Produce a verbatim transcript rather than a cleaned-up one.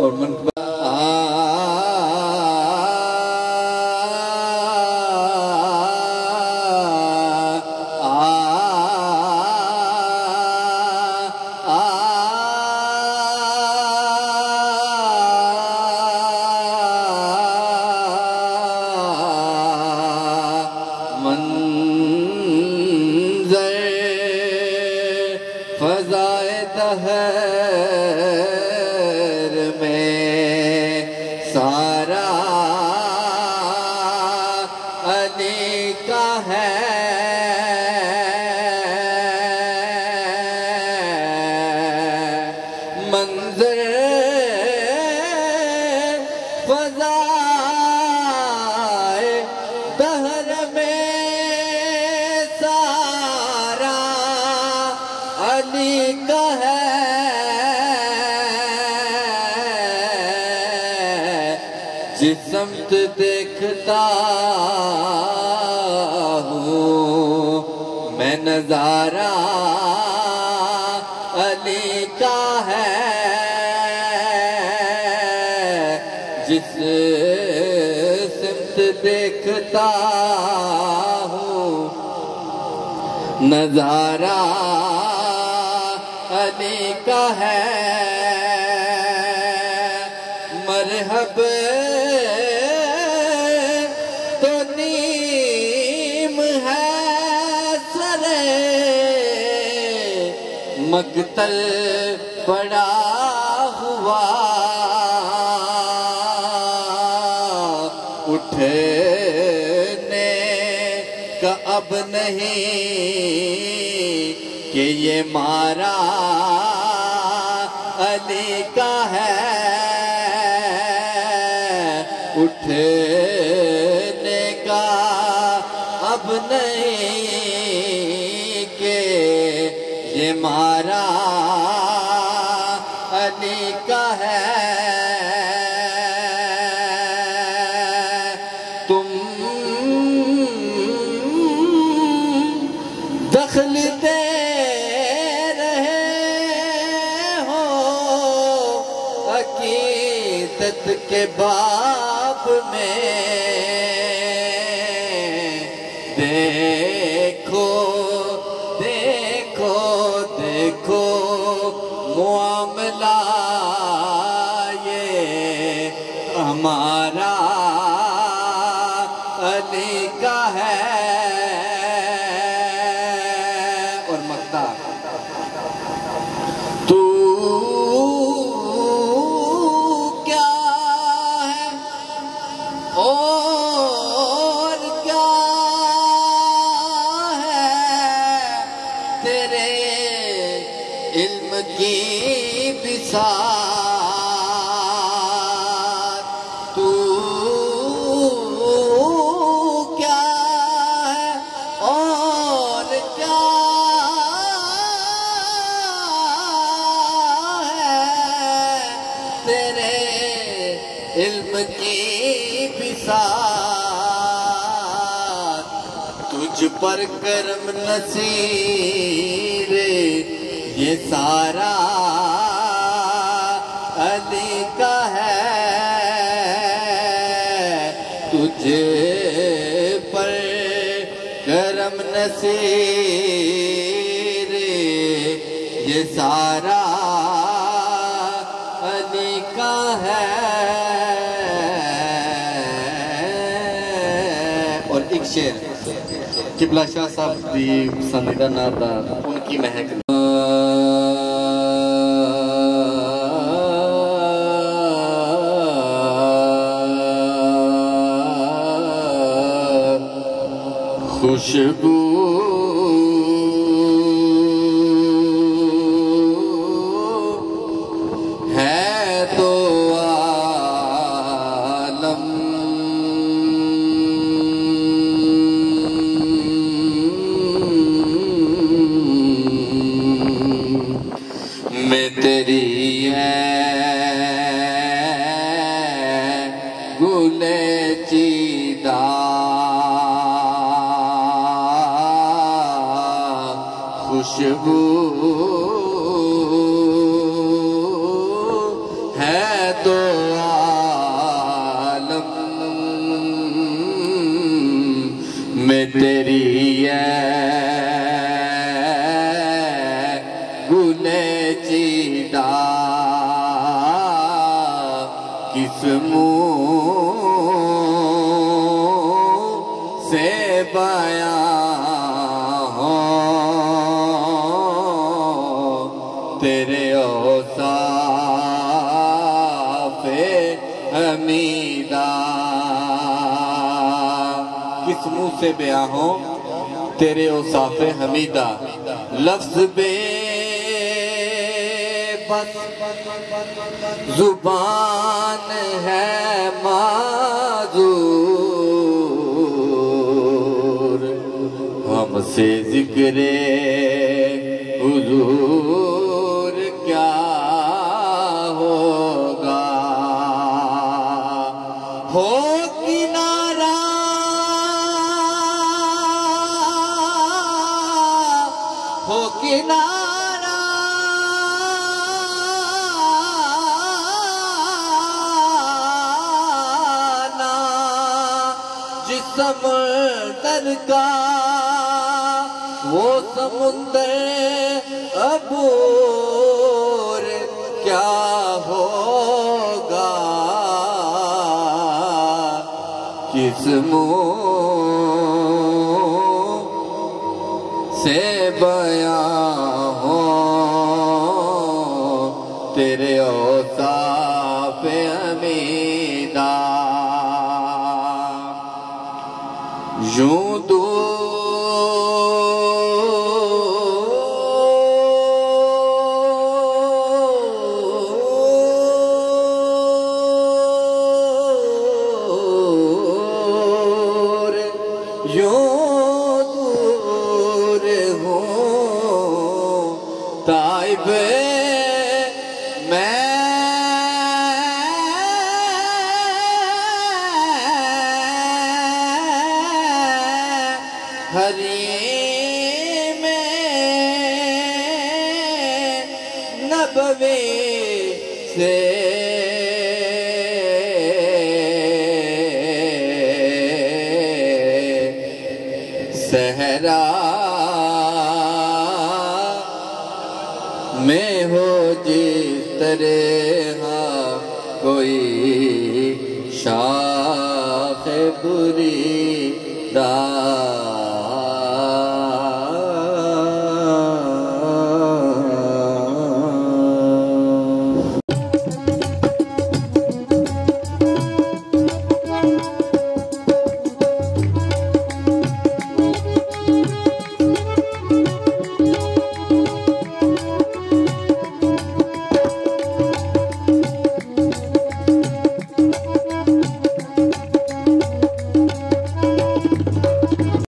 और मन जिसमत देखता हूँ मैं नजारा अली का है। जिस सिमत देखता हूँ नजारा अली का है। मरहब तो नीम है सरे मकतल पड़ा हुआ उठने का अब नहीं कि ये मारा अली का है। उठने का अब नहीं के ये मारा अली का है। तुम दखल दे रहे हो अकीदत के बाप में। देखो देखो देखो मुआमला ये हमारा अली का है। और मक्ता तू क्या है और क्या है तेरे इल्म की बिसात। तू क्या है और क्या है तेरे इल्म की बिसात। तुझ पर करम नसीर ये सारा अली का है। तुझे पर करम नसीर ये सारा अली का है। और एक शेर किबला शाह साहब दी पसंदीदा नाता उनकी महक। खुशबू है तो आलम में तेरी है गुले चीदा खुशबू है दो आलम में तेरी गुने चीदा किस मुँह से बयां हो तेरे औसाफ़े हमीदा। किस मुँह से बयां हो तेरे औसाफ़े हमीदा। लफ्ज़ बे बस जुबान है माज़ूर हमसे ज़िक्रे हुज़ूर क्या होगा। हो किनारा हो किनारा ना जिस समंदर का वो समुंदर अबूर क्या होगा। किस मुँह से बयां हो तेरे औसाफ़े हमीदा। यूं दूर यूं दूर हूँ ताइब मैं हरीम नबवी से सहरा में हो जिस तरह कोई शाख बुरी दा